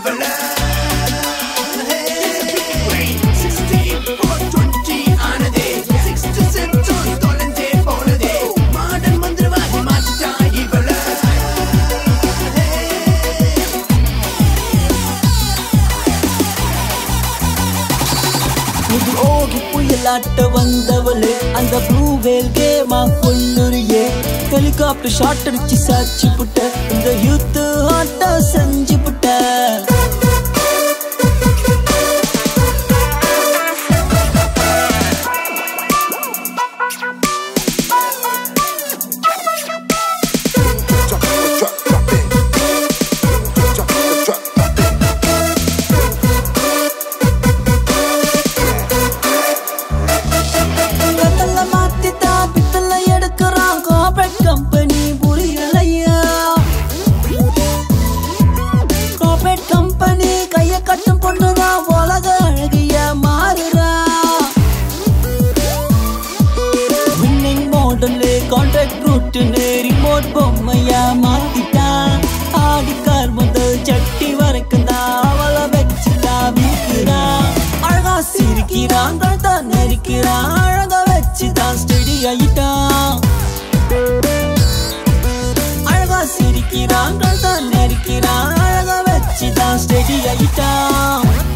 இவள 6420 ஆனதே 6 சென்சோன் தொலைந்தே போனதே மாடன் மந்திரவாதி மாத்திட்டா இவள இது ஓகி புயலாட்ட வந்தவளே அந்த ப்ளூ வேல் கேமா கொல்லுறியே ஹெலிகாப்டர் ஷாட் அடிச்சு சாச்சி புட்ட இந்த யூத் ஆட்ட செஞ்சு புட்ட ரிமோட் பொம்மையா மாத்திட்டா ஆடிக்கார் முதல் சட்டி வரைக்கும் தான் அவளை வச்சுட்டா வீக்கிறா அழகா சிரிக்கிறான் தான் நெரிக்கிறான் அழகா வச்சுதான் ஸ்டெடி ஆயிட்டான் அழகா சிரிக்கிறான் தான் நெரிக்கிறான் அழகா வச்சுதான் ஸ்டெடி ஆயிட்டான்